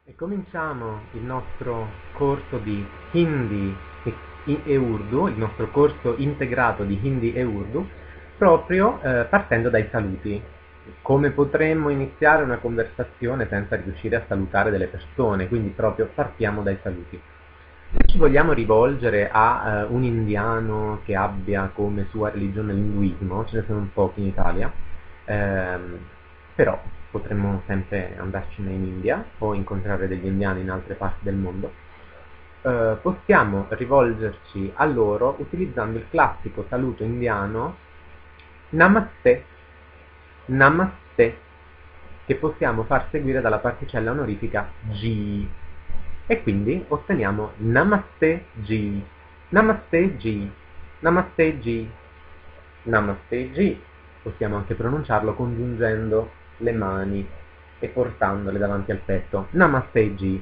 E cominciamo il nostro corso di Hindi e Urdu, il nostro corso integrato di Hindi e Urdu, proprio partendo dai saluti. Come potremmo iniziare una conversazione senza riuscire a salutare delle persone? Quindi proprio partiamo dai saluti. Se ci vogliamo rivolgere a un indiano che abbia come sua religione l'induismo, ce ne sono un pochi in Italia, ehm, però potremmo sempre andarcene in India o incontrare degli indiani in altre parti del mondo. Possiamo rivolgerci a loro utilizzando il classico saluto indiano Namaste, Namaste, che possiamo far seguire dalla particella onorifica G. E quindi otteniamo Namaste G, Namaste G, Namaste G, Namaste G. Possiamo anche pronunciarlo congiungendo le mani e portandole davanti al petto. Namaste G.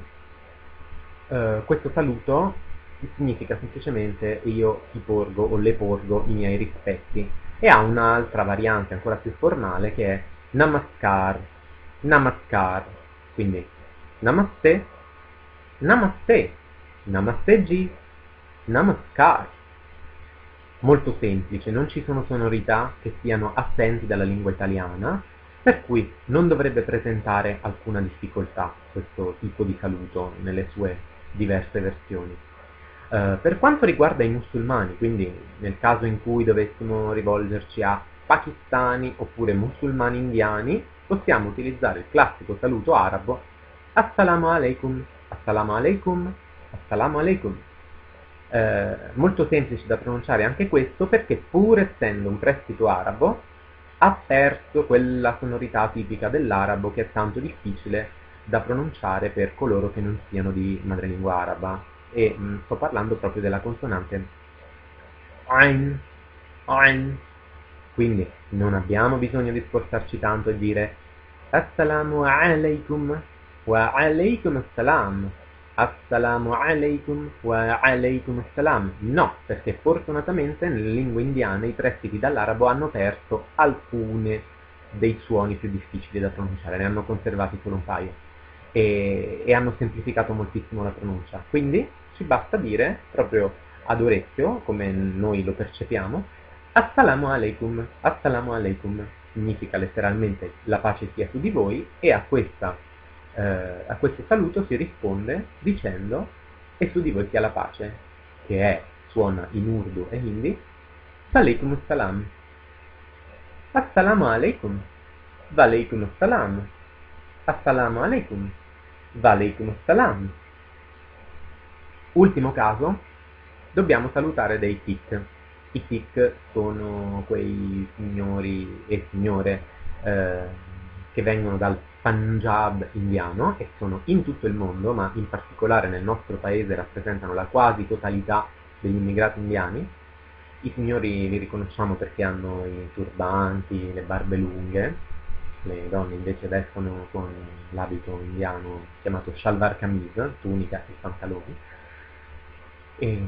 Questo saluto significa semplicemente io ti porgo o le porgo i miei rispetti e ha un'altra variante ancora più formale che è Namaskar, Namaskar. Quindi Namaste, Namaste, Namaste G, Namaskar. Molto semplice, non ci sono sonorità che siano assenti dalla lingua italiana, per cui non dovrebbe presentare alcuna difficoltà questo tipo di saluto nelle sue diverse versioni. Per quanto riguarda i musulmani, quindi nel caso in cui dovessimo rivolgerci a pakistani oppure musulmani indiani, possiamo utilizzare il classico saluto arabo Assalamu alaikum, Assalamu alaikum, Assalamu alaikum. Molto semplice da pronunciare anche questo perché pur essendo un prestito arabo ha perso quella sonorità tipica dell'arabo che è tanto difficile da pronunciare per coloro che non siano di madrelingua araba e sto parlando proprio della consonante Ain, Ain. Quindi non abbiamo bisogno di sforzarci tanto e dire Assalamu alaikum wa alaikum assalam. Assalamu alaikum wa alaikum assalam. No, perché fortunatamente nelle lingue indiane i prestiti dall'arabo hanno perso alcune dei suoni più difficili da pronunciare, ne hanno conservati solo un paio e hanno semplificato moltissimo la pronuncia. Quindi ci basta dire proprio ad orecchio, come noi lo percepiamo, Assalamu alaikum, Assalamu alaikum significa letteralmente la pace sia su di voi e a questo saluto si risponde dicendo e su di voi sia la pace, che suona in Urdu e Hindi, Walaikum assalam, Assalamu alaikum, Walaikum assalam, Assalamu alaikum, Walaikum assalam. Ultimo caso, dobbiamo salutare dei Sikh. I Sikh sono quei signori e signore che vengono dal Punjab indiano e sono in tutto il mondo, ma in particolare nel nostro paese rappresentano la quasi totalità degli immigrati indiani. I signori li riconosciamo perché hanno i turbanti, le barbe lunghe, le donne invece vestono con l'abito indiano chiamato shalwar kameez, tunica e pantaloni. E,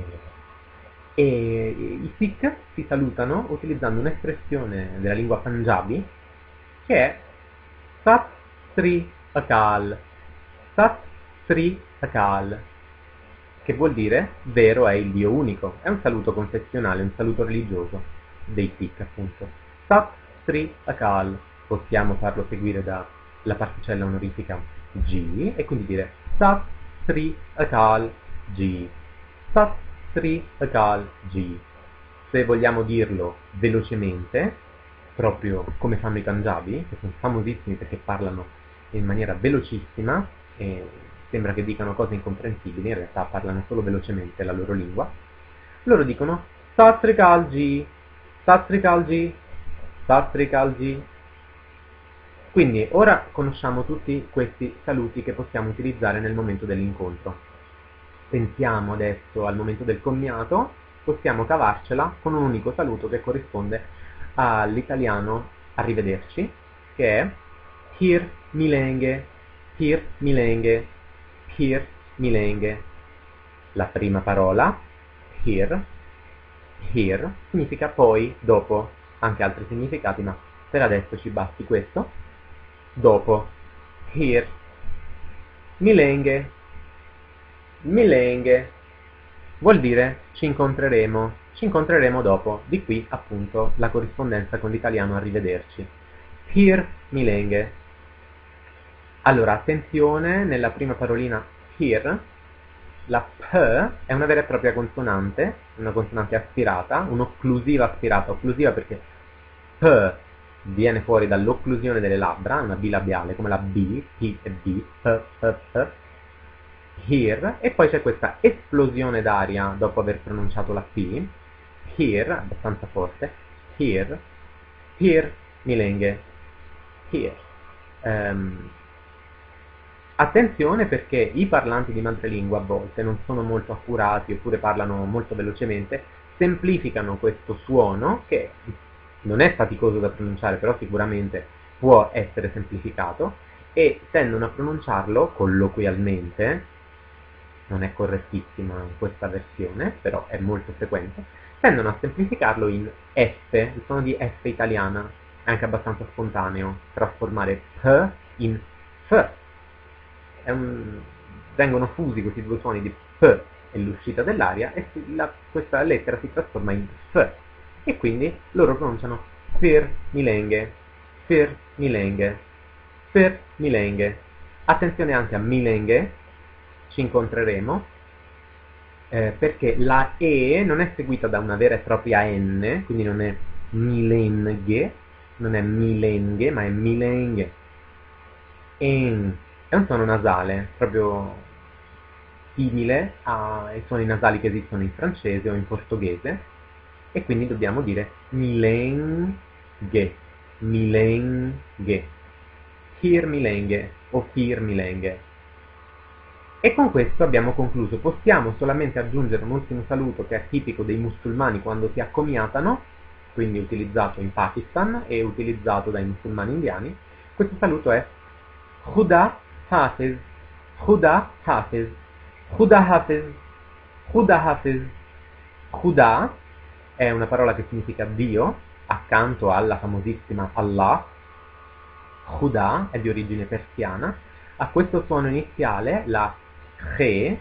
e i Sikh si salutano utilizzando un'espressione della lingua Punjabi che è Sat Sri Akal, Sat Sri Akal, che vuol dire vero è il Dio unico. È un saluto confessionale, un saluto religioso dei Sikh appunto. Sat Sri Akal. Possiamo farlo seguire dalla particella onorifica G e quindi dire Sat Sri Akal G, Sat Sri Akal G. Se vogliamo dirlo velocemente, proprio come fanno i Punjabi, che sono famosissimi perché parlano in maniera velocissima e sembra che dicano cose incomprensibili, in realtà parlano solo velocemente la loro lingua, loro dicono Sat Sri Akal G, Sat Sri Akal G, Sat Sri Akal G. Quindi ora conosciamo tutti questi saluti che possiamo utilizzare nel momento dell'incontro. Pensiamo adesso al momento del commiato, possiamo cavarcela con un unico saluto che corrisponde all'italiano arrivederci, che è Phir milenghe, Phir milenghe, Phir milenghe. La prima parola, Phir, Phir, significa poi, dopo, anche altri significati, ma per adesso ci basti questo. Dopo, Phir, Milenghe. Milenghe. Vuol dire ci incontreremo dopo. Di qui appunto la corrispondenza con l'italiano arrivederci. Here milenghe. Allora, attenzione, nella prima parolina here, la P è una vera e propria consonante, una consonante aspirata, un'occlusiva aspirata, occlusiva perché P viene fuori dall'occlusione delle labbra, una bilabiale come la B, P e B, P, here, e poi c'è questa esplosione d'aria dopo aver pronunciato la P, here, abbastanza forte, here, milenghe, here. Attenzione perché i parlanti di madrelingua a volte non sono molto accurati oppure parlano molto velocemente, semplificano questo suono che non è faticoso da pronunciare, però sicuramente può essere semplificato, e tendono a pronunciarlo colloquialmente, non è correttissima in questa versione, però è molto frequente, tendono a semplificarlo in F, il suono di F italiana, è anche abbastanza spontaneo, trasformare P in F. Vengono fusi questi due suoni di P e l'uscita dell'aria e questa lettera si trasforma in F, e quindi loro pronunciano fir milenghe, fir milenghe, fir milenghe. Attenzione anche a milenghe, ci incontreremo, perché la E non è seguita da una vera e propria N, quindi non è milenghe, non è milenghe, ma è milenghe. È un suono nasale, proprio simile ai suoni nasali che esistono in francese o in portoghese, e quindi dobbiamo dire milenghe, milenghe, fir milenghe o fir milenghe. E con questo abbiamo concluso. Possiamo solamente aggiungere un ultimo saluto che è tipico dei musulmani quando si accomiatano, quindi utilizzato in Pakistan e utilizzato dai musulmani indiani. Questo saluto è Khuda Hafiz, Khuda Hafiz, Khuda Hafiz, Khuda Hafiz. Khuda è una parola che significa Dio, accanto alla famosissima Allah. Khuda è di origine persiana. A questo suono iniziale, la Khe,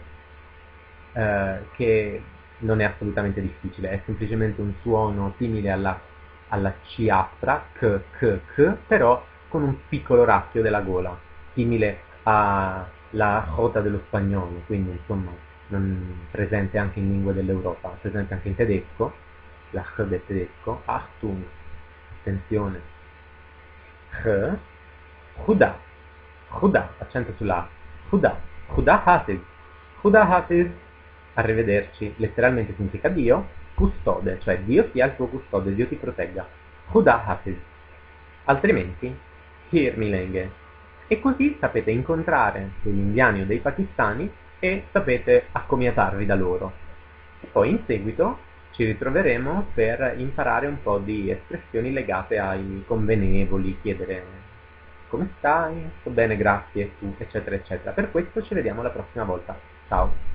che non è assolutamente difficile, è semplicemente un suono simile alla C aspra, k, però con un piccolo raschio della gola, simile alla J dello spagnolo, quindi insomma presente anche in lingue dell'Europa, presente anche in tedesco, la H del tedesco, Achtung, attenzione, H, Khuda, Khuda, accento sulla Khuda, Khuda Hafiz, Khuda Hafiz, arrivederci, letteralmente significa Dio, custode, cioè Dio sia il tuo custode, Dio ti protegga, Khuda Hafiz, altrimenti Fir milenghe. E così sapete incontrare degli indiani o dei pakistani e sapete accomiatarvi da loro. E poi in seguito ci ritroveremo per imparare un po' di espressioni legate ai convenevoli, chiedere come stai, sto bene, grazie, tu, eccetera, eccetera. Per questo ci vediamo la prossima volta. Ciao!